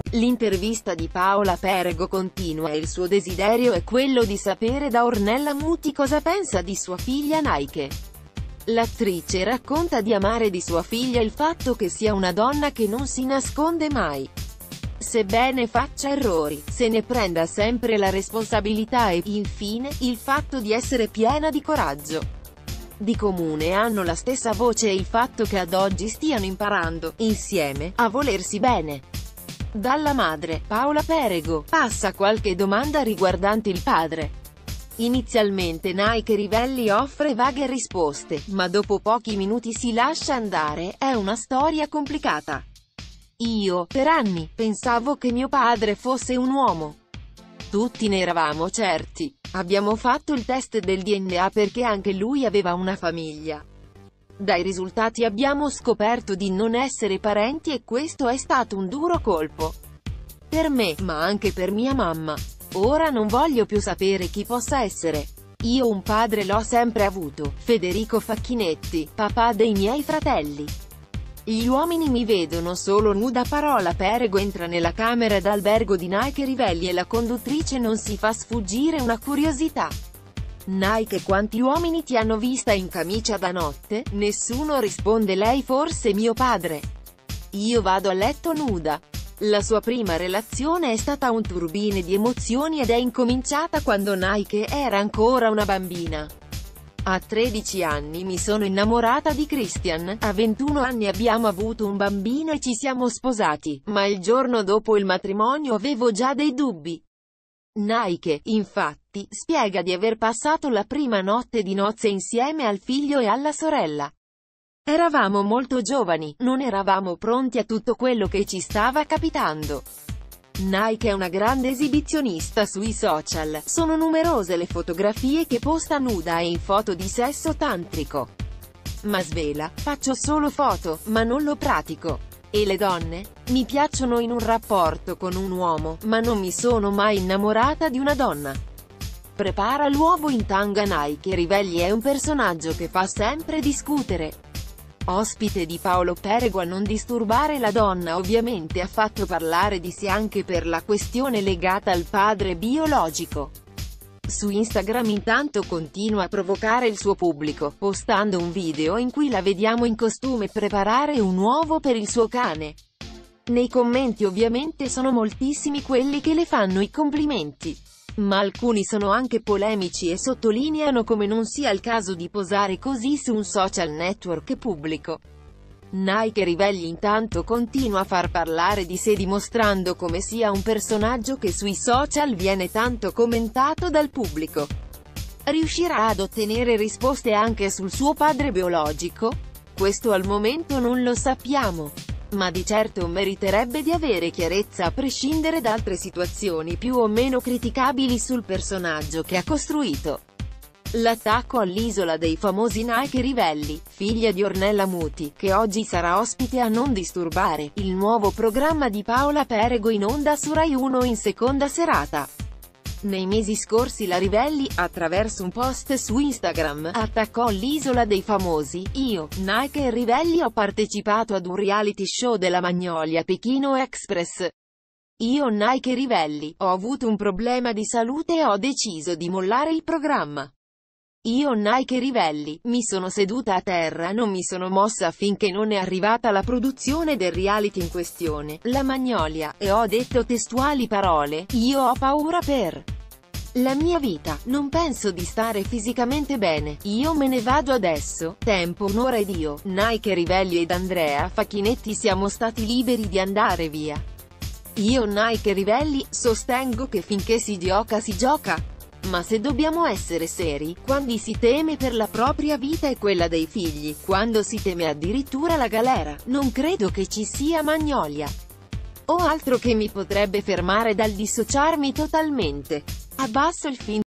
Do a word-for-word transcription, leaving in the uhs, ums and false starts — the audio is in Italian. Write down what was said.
L'intervista di Paola Perego continua e il suo desiderio è quello di sapere da Ornella Muti cosa pensa di sua figlia Nike. L'attrice racconta di amare di sua figlia il fatto che sia una donna che non si nasconde mai. Sebbene faccia errori, se ne prenda sempre la responsabilità e, infine, il fatto di essere piena di coraggio. Di comune hanno la stessa voce e il fatto che ad oggi stiano imparando, insieme, a volersi bene. Dalla madre, Paola Perego, passa qualche domanda riguardante il padre. Inizialmente Nike Rivelli offre vaghe risposte, ma dopo pochi minuti si lascia andare, è una storia complicata. Io, per anni, pensavo che mio padre fosse un uomo. Tutti ne eravamo certi. Abbiamo fatto il test del D N A perché anche lui aveva una famiglia. Dai risultati abbiamo scoperto di non essere parenti e questo è stato un duro colpo. Per me, ma anche per mia mamma. Ora non voglio più sapere chi possa essere. Io un padre l'ho sempre avuto, Federico Facchinetti, papà dei miei fratelli. Gli uomini mi vedono solo nuda. Paola Perego entra nella camera d'albergo di Nike Rivelli e la conduttrice non si fa sfuggire una curiosità. Nike: quanti uomini ti hanno vista in camicia da notte? Nessuno risponde lei: forse mio padre. Io vado a letto nuda. La sua prima relazione è stata un turbine di emozioni ed è incominciata quando Nike era ancora una bambina. A tredici anni mi sono innamorata di Christian, a ventuno anni abbiamo avuto un bambino e ci siamo sposati, ma il giorno dopo il matrimonio avevo già dei dubbi. Nike, infatti, spiega di aver passato la prima notte di nozze insieme al figlio e alla sorella. Eravamo molto giovani, non eravamo pronti a tutto quello che ci stava capitando. Nike è una grande esibizionista sui social, sono numerose le fotografie che posta nuda e in foto di sesso tantrico. Ma svela: faccio solo foto, ma non lo pratico. E le donne? Mi piacciono in un rapporto con un uomo, ma non mi sono mai innamorata di una donna. Prepara l'uovo in tanga. Nike Rivelli è un personaggio che fa sempre discutere. Ospite di Paola Perego a Non disturbare la donna ovviamente ha fatto parlare di sé anche per la questione legata al padre biologico. Su Instagram intanto continua a provocare il suo pubblico, postando un video in cui la vediamo in costume preparare un uovo per il suo cane. Nei commenti ovviamente sono moltissimi quelli che le fanno i complimenti. Ma alcuni sono anche polemici e sottolineano come non sia il caso di posare così su un social network pubblico. Nike Rivelli intanto continua a far parlare di sé dimostrando come sia un personaggio che sui social viene tanto commentato dal pubblico. Riuscirà ad ottenere risposte anche sul suo padre biologico? Questo al momento non lo sappiamo. Ma di certo meriterebbe di avere chiarezza a prescindere da altre situazioni più o meno criticabili sul personaggio che ha costruito. L'attacco all'Isola dei Famosi. Nike Rivelli, figlia di Ornella Muti, che oggi sarà ospite a Non disturbare, il nuovo programma di Paola Perego in onda su Rai uno in seconda serata. Nei mesi scorsi la Rivelli, attraverso un post su Instagram, attaccò l'Isola dei Famosi. Io, Nike Rivelli ho partecipato ad un reality show della Magnolia Pechino Express. Io, Nike Rivelli, ho avuto un problema di salute e ho deciso di mollare il programma. Io, Nike Rivelli, mi sono seduta a terra, non mi sono mossa finché non è arrivata la produzione del reality in questione, La Magnolia, e ho detto testuali parole: io ho paura per la mia vita, non penso di stare fisicamente bene, io me ne vado adesso, tempo un'ora ed io, Nike Rivelli ed Andrea Facchinetti siamo stati liberi di andare via. Io, Nike Rivelli, sostengo che finché si gioca si gioca. Ma se dobbiamo essere seri, quando si teme per la propria vita e quella dei figli, quando si teme addirittura la galera, non credo che ci sia Magnolia o altro che mi potrebbe fermare dal dissociarmi totalmente. Abbasso il film.